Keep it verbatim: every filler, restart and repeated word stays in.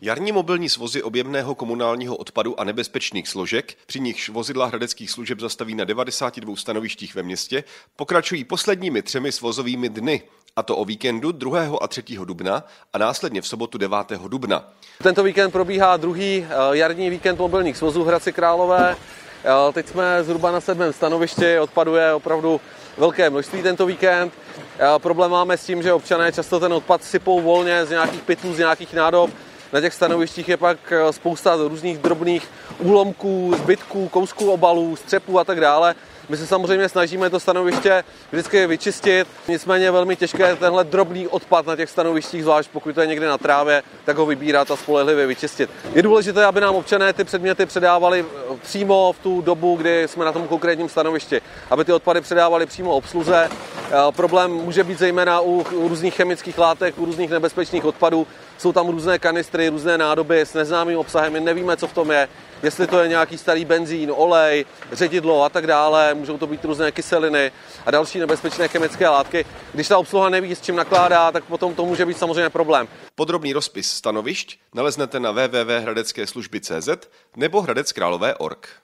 Jarní mobilní svozy objemného komunálního odpadu a nebezpečných složek, při nichž vozidla hradeckých služeb zastaví na devadesáti dvou stanovištích ve městě, pokračují posledními třemi svozovými dny, a to o víkendu druhého a třetího dubna a následně v sobotu devátého dubna. Tento víkend probíhá druhý jarní víkend mobilních svozů v Hradci Králové. Teď jsme zhruba na sedmém stanovišti, odpadu je opravdu velké množství tento víkend. Problém máme s tím, že občané často ten odpad sypou volně z nějakých pytlů, z nějakých nádob. Na těch stanovištích je pak spousta různých drobných úlomků, zbytků, kousků obalů, střepů a tak dále. My se samozřejmě snažíme to stanoviště vždycky vyčistit, nicméně je velmi těžké tenhle drobný odpad na těch stanovištích, zvlášť pokud to je někde na trávě, tak ho vybírat a spolehlivě vyčistit. Je důležité, aby nám občané ty předměty předávali přímo v tu dobu, kdy jsme na tom konkrétním stanovišti, aby ty odpady předávali přímo obsluze. Problém může být zejména u různých chemických látek, u různých nebezpečných odpadů. Jsou tam různé kanistry, různé nádoby s neznámým obsahem, my nevíme, co v tom je, jestli to je nějaký starý benzín, olej, ředidlo a tak dále, můžou to být různé kyseliny a další nebezpečné chemické látky. Když ta obsluha neví, s čím nakládá, tak potom to může být samozřejmě problém. Podrobný rozpis stanovišť naleznete na w w w tečka hradecké služby tečka c z nebo hradeckrálové tečka org.